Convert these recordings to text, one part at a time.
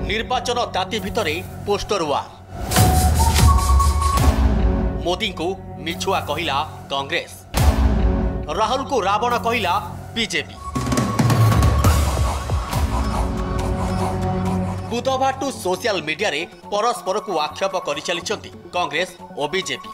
निर्वाचन ताती भितरे पोस्टर वार। मोदी को मिछुआ कहिला कांग्रेस, राहुल को रावण कहिला बीजेपी। बुधवार टू सोशल मीडिया रे परस्पर को आक्षेप कर चली कांग्रेस और बीजेपी।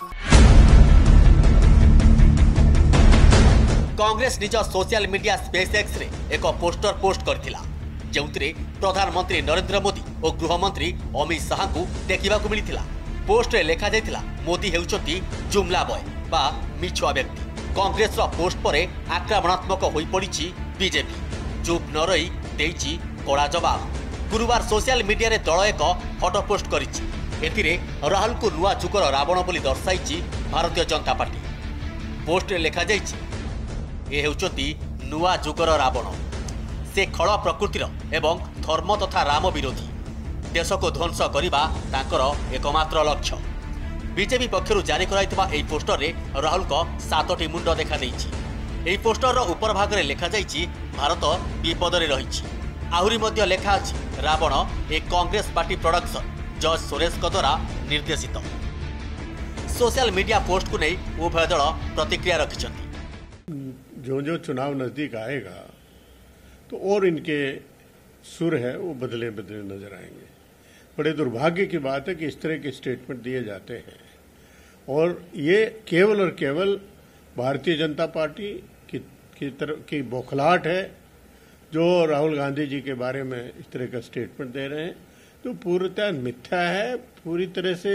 कांग्रेस निज social media space X ray एक पोस्टर पोस्ट करथिला, जोंतरे प्रधानमंत्री नरेंद्र मोदी और गृहमंत्री अमित शाह को देखा मिलता। पोस्ट रे लेखा जायतिला मोदी हेउचंती जुमला बॉय बा मिछुआ व्यक्ति। कांग्रेस रो पोस्ट परे आक्रमणात्मक होई पड़िछि बीजेपी। चुप न रही देइछि कड़ा जवाब। गुरुवार सोशल मीडिया रे दल एक फोटो पोस्ट करिछि। एथिरे राहुल को नुआ जुगर रावण बोली दर्शाइछि भारतीय जनता पार्टी। पोस्ट रे लेखा जाइछि ए हेउचंती नुआ जुगर रावण। से खल प्रकृतिर एवं धर्म तथा राम विरोधी। देश को ध्वंस करने तांकर एकमात्र लक्ष्य। बीजेपी पक्षर जारी कराइथिबा एई पोस्टर रे राहुल को 7टी मुंड देखा देइछि। एई पोस्टर रो ऊपर भाग रे लेखा जाइछि भारत विपद रे रहिछि। आहुरी मध्य लेखा अछि रावण एक कांग्रेस पार्टी प्रोडक्शन जज सुरेश द्वारा निर्देशित। सोशल मीडिया पोस्ट को नहीं उभय दल प्रतिक्रिया रखिछन्ति। जो चुनाव नजदीक आएगा तो और इनके सुर है वो बदले बदले नजर आएंगे। बड़े दुर्भाग्य की बात है कि इस तरह के स्टेटमेंट दिए जाते हैं और ये केवल और केवल भारतीय जनता पार्टी की बौखलाहट है जो राहुल गांधी जी के बारे में इस तरह का स्टेटमेंट दे रहे हैं। तो पूर्णतः मिथ्या है, पूरी तरह से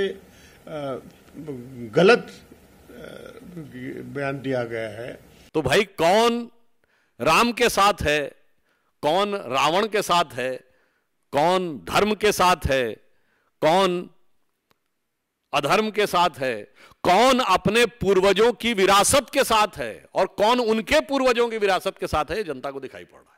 गलत बयान दिया गया है। तो भाई कौन राम के साथ है, कौन रावण के साथ है, कौन धर्म के साथ है, कौन अधर्म के साथ है, कौन अपने पूर्वजों की विरासत के साथ है और कौन उनके पूर्वजों की विरासत के साथ है, जनता को दिखाई पड़ रहा है।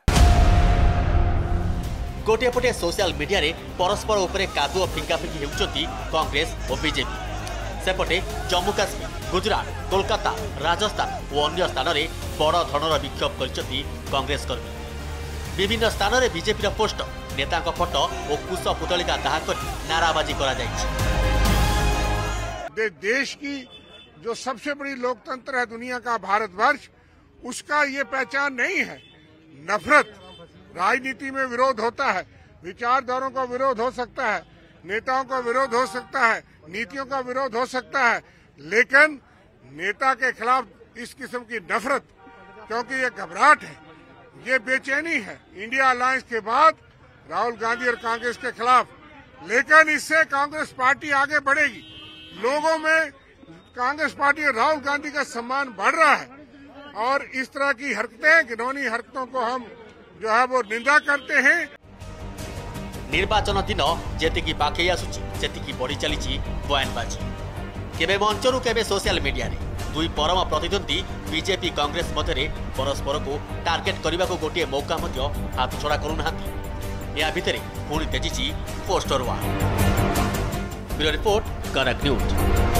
गोटे पटे सोशल मीडिया रे परस्पर उपरे कादुओ फिंगाफिंगी हेउचंती कांग्रेस और बीजेपी। सेपटे जम्मू काश्मीर, गुजरात, कोलकाता, राजस्थान और अन्य स्थान में बड़ धरणर विक्षोभ करछंती कांग्रेस कर्मी। विभिन्न स्थान में बीजेपी पोस्टर, नेता फोटो और कुश पुतलिका दाह कर नाराबाजी करा जायछि। देश की जो सबसे बड़ी लोकतंत्र है दुनिया का भारतवर्ष, उसका ये पहचान नहीं है। नफरत, राजनीति में विरोध होता है, विचारधारों का विरोध हो सकता है, नेताओं का विरोध हो सकता है, नीतियों का विरोध हो सकता है, लेकिन नेता के खिलाफ इस किस्म की नफरत, क्योंकि ये घबराहट है, ये बेचैनी है इंडिया अलायंस के बाद राहुल गांधी और कांग्रेस के खिलाफ। लेकिन इससे कांग्रेस पार्टी आगे बढ़ेगी। लोगों में कांग्रेस पार्टी और राहुल गांधी का सम्मान बढ़ रहा है और इस तरह की हरकतें, घिनौनी हरकतों को हम जो है वो निंदा करते हैं। निर्वाचन दिन जेतिकी पाखे आसुची सेतिकी बढ़ी चली बयानबाजी। केबे मंचरू केबे सोशल मीडिया रे दुई परम प्रतिद्वंदी बीजेपी कांग्रेस मध्य परस्पर को टार्गेट करने को गोटे मौका हाथ छड़ा करूना। या भितर पुणी तेजी poster war. Bureau report, Kanak news.